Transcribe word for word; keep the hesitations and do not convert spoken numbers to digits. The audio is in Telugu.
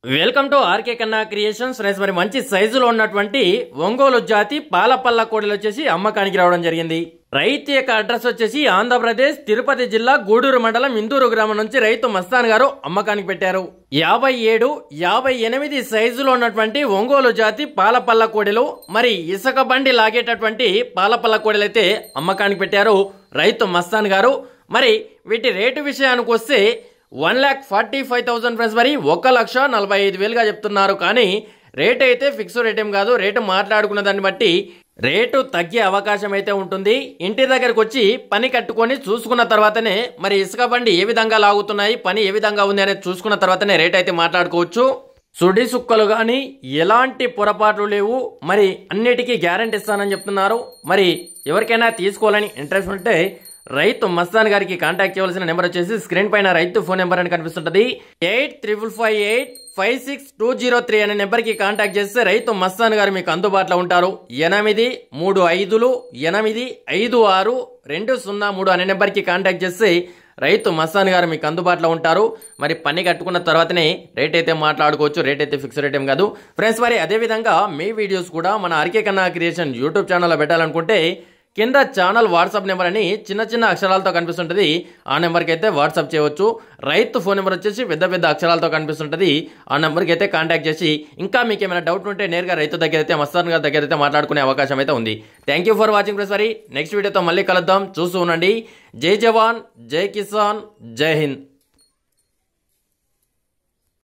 Welcome to RK Kanna creations. Friends, మరి మంచి సైజులో ఉన్నటువంటి ఒంగోలు జాతి పాలపల్ల కోడలు వచ్చేసి అమ్మకానికి రావడం జరిగింది. రైతు యొక్క అడ్రస్ వచ్చేసి ఆంధ్రప్రదేశ్ తిరుపతి జిల్లా గూడూరు మండలం ఇందూరు గ్రామం నుంచి రైతు మస్తాన్ గారు అమ్మకానికి పెట్టారు. యాభై ఏడు యాభై ఎనిమిది సైజులో ఉన్నటువంటి ఒంగోలు జాతి పాలపల్ల కోడెలు, మరి ఇసుక బండి లాగేటటువంటి పాలపల్ల కోడెలు అయితే అమ్మకానికి పెట్టారు రైతు మస్తాన్ గారు. మరి వీటి రేటు విషయానికి వస్తే one lakh forty five thousand friends, మరి ఒక లక్ష నలభై ఐదు వేలుగా చెప్తున్నారు. కానీ రేట్ అయితే ఫిక్స్ రేట్ ఏం కాదు. రేటు మాట్లాడుకున్న దాన్ని బట్టి రేటు తగ్గే అవకాశం అయితే ఉంటుంది. ఇంటి దగ్గరకు వచ్చి పని కట్టుకొని చూసుకున్న తర్వాతనే మరి ఇసుక బండి ఏ విధంగా లాగుతున్నాయి, పని ఏ విధంగా ఉంది అనేది చూసుకున్న తర్వాతనే రేట్ అయితే మాట్లాడుకోవచ్చు. సుడి సుక్కలు కానీ ఎలాంటి పొరపాట్లు లేవు. మరి అన్నిటికీ గ్యారెంటీ ఇస్తానని చెప్తున్నారు. మరి ఎవరికైనా తీసుకోవాలని ఇంట్రెస్ట్ ఉంటే రైతు మస్తాన్ గారికి కాంటాక్ట్ చేయవలసిన నెంబర్ వచ్చేసి స్క్రీన్ పైన రైతు ఫోన్ నెంబర్ అని కనిపిస్తుంటది. Eight triple five eight five six two zero three అనే నెంబర్ కి కాంటాక్ట్ చేస్తే రైతు మస్తాన్ గారు మీకు అందుబాటులో ఉంటారు. ఎనిమిది మూడు ఐదులు ఎనిమిది ఐదు ఆరు రెండు సున్నా మూడు అనే నెంబర్ కి కాంటాక్ట్ చేస్తే రైతు మస్తాన్ గారు మీకు అందుబాటులో ఉంటారు. మరి పని కట్టుకున్న తర్వాతనే రేట్ అయితే మాట్లాడుకోవచ్చు. రేట్ అయితే ఫిక్స్ రేట్ ఏం కాదు ఫ్రెండ్స్. మరి అదేవిధంగా మీ వీడియోస్ కూడా మన ఆర్కే కన్నా క్రియేషన్ యూట్యూబ్ ఛానల్లో పెట్టాలనుకుంటే కింద ఛానల్ వాట్సాప్ నెంబర్ అని చిన్న చిన్న అక్షరాలతో కనిపిస్తుంటుంది. ఆ నెంబర్కి అయితే వాట్సాప్ చేయవచ్చు. రైతు ఫోన్ నెంబర్ వచ్చేసి పెద్ద పెద్ద అక్షరాలతో కనిపిస్తుంటుంది. ఆ నెంబర్కి అయితే కాంటాక్ట్ చేసి ఇంకా మీకు ఏమైనా డౌట్ ఉంటే నేరుగా రైతు దగ్గర అయితే మస్తాన్ గారి దగ్గర అయితే మాట్లాడుకునే అవకాశం అయితే ఉంది. Thank you for watching friends. మరి నెక్స్ట్ వీడియోతో మళ్ళీ కలుద్దాం. చూస్తూ ఉండండి. జై జవాన్, జై కిసాన్, జై హింద్.